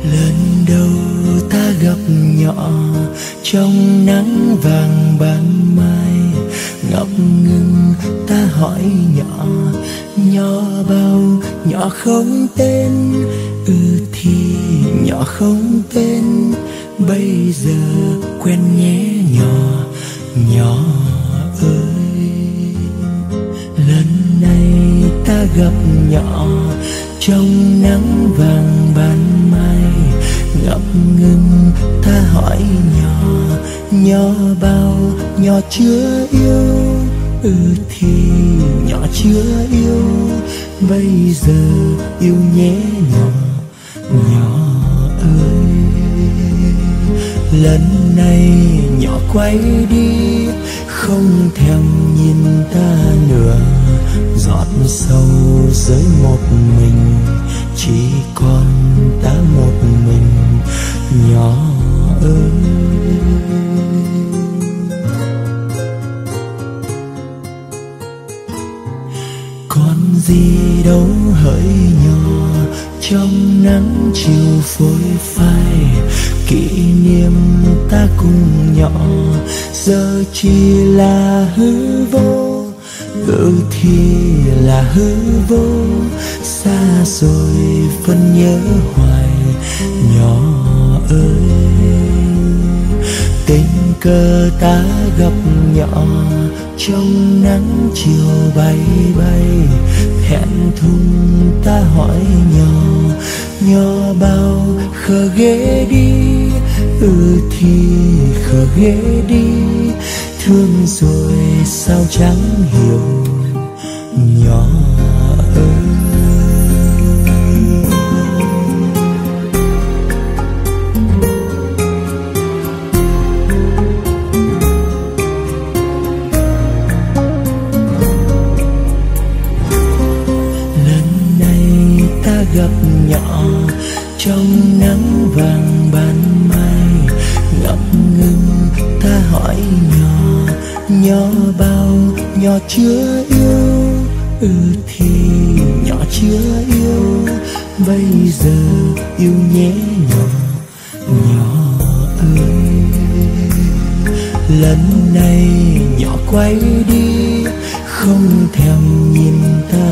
Lần đầu ta gặp nhỏ trong nắng vàng ban mai, ngập ngừng ta hỏi nhỏ, nhỏ bao, nhỏ không tên. Thì nhỏ không tên, bây giờ quen nhé nhỏ, nhỏ ơi. Lần này ta gặp nhỏ trong nắng vàng ban mai, ngập ngừng ta hỏi nhỏ, nhỏ bao, nhỏ chưa yêu. Thì nhỏ chưa yêu, bây giờ yêu nhé nhỏ, nhỏ ơi. Lần này nhỏ quay đi, không thèm nhìn ta nữa, giọt sâu rơi một mình, chỉ còn ta một mình, nhỏ ơi. Còn gì đâu hỡi nhỏ, trong nắng chiều phôi phai, kỷ niệm ta cùng nhỏ giờ chỉ là hư vô. Thì là hư vô, xa rồi vẫn nhớ hoài, nhỏ ơi. Tình cờ ta gặp nhỏ trong nắng chiều bay bay, thẹn thùng ta hỏi nhỏ, nhỏ bao khờ ghé đi. Thì khờ ghé đi, thương rồi sao chẳng hiểu, nhỏ ơi. Lần này ta gặp nhỏ trong nắng vàng ban mai, ngập ngừng ta hỏi nhỏ, nhỏ bao, nhỏ chưa yêu. Thì nhỏ chưa yêu, bây giờ yêu nhé nhỏ, nhỏ ơi. Lần này nhỏ quay đi, không thèm nhìn ta